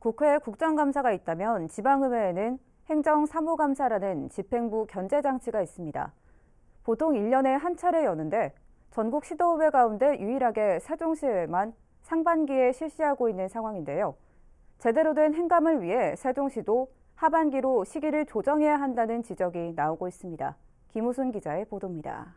국회에 국정감사가 있다면 지방의회에는 행정사무감사라는 집행부 견제장치가 있습니다. 보통 1년에 한 차례 여는데 전국 시도의회 가운데 유일하게 세종시에만 상반기에 실시하고 있는 상황인데요. 제대로 된 행감을 위해 세종시도 하반기로 시기를 조정해야 한다는 지적이 나오고 있습니다. 김우순 기자의 보도입니다.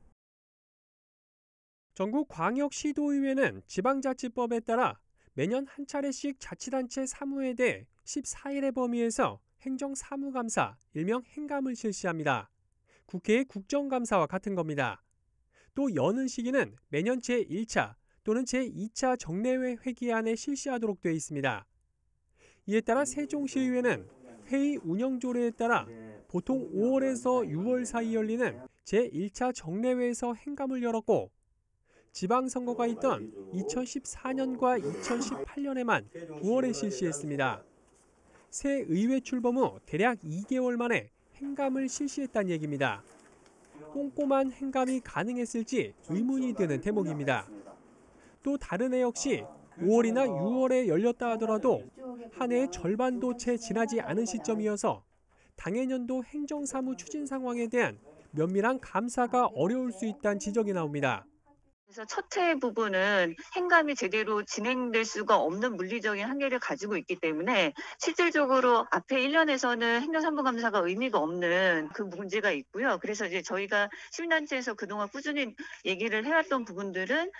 전국 광역시도의회는 지방자치법에 따라 매년 한 차례씩 자치단체 사무에 대해 14일의 범위에서 행정사무감사, 일명 행감을 실시합니다. 국회의 국정감사와 같은 겁니다. 또 여는 시기는 매년 제1차 또는 제2차 정례회 회기 안에 실시하도록 되어 있습니다. 이에 따라 세종시의회는 회의 운영조례에 따라 보통 5월에서 6월 사이 열리는 제1차 정례회에서 행감을 열었고 지방선거가 있던 2014년과 2018년에만 9월에 실시했습니다. 새 의회 출범 후 대략 2개월 만에 행감을 실시했다는 얘기입니다. 꼼꼼한 행감이 가능했을지 의문이 드는 대목입니다. 또 다른 해 역시 5월이나 6월에 열렸다 하더라도 한 해의 절반도 채 지나지 않은 시점이어서 당해년도 행정사무 추진 상황에 대한 면밀한 감사가 어려울 수 있다는 지적이 나옵니다. 그래서 첫 해 부분은 행감이 제대로 진행될 수가 없는 물리적인 한계를 가지고 있기 때문에 실질적으로 앞에 1년에서는 행정사무감사가 의미가 없는 그 문제가 있고요. 그래서 이제 저희가 시민단체에서 그동안 꾸준히 얘기를 해왔던 부분들은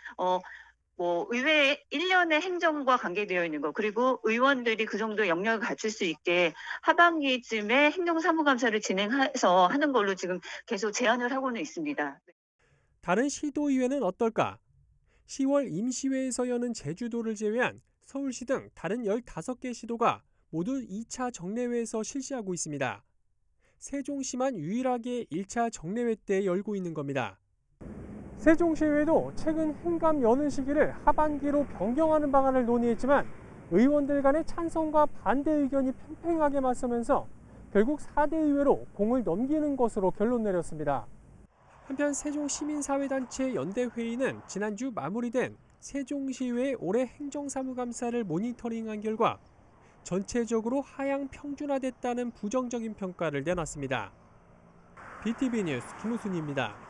의회 1년의 행정과 관계되어 있는 거, 그리고 의원들이 그 정도 영역을 갖출 수 있게 하반기쯤에 행정사무감사를 진행해서 하는 걸로 지금 계속 제안을 하고는 있습니다. 다른 시도의회는 어떨까? 10월 임시회에서 여는 제주도를 제외한 서울시 등 다른 15개 시도가 모두 2차 정례회에서 실시하고 있습니다. 세종시만 유일하게 1차 정례회 때 열고 있는 겁니다. 세종시의회도 최근 행감 여는 시기를 하반기로 변경하는 방안을 논의했지만 의원들 간의 찬성과 반대 의견이 팽팽하게 맞서면서 결국 4대 의회로 공을 넘기는 것으로 결론 내렸습니다. 한편 세종시민사회단체 연대회의는 지난주 마무리된 세종시의회 올해 행정사무감사를 모니터링한 결과 전체적으로 하향 평준화됐다는 부정적인 평가를 내놨습니다. BTV 뉴스 김우순입니다.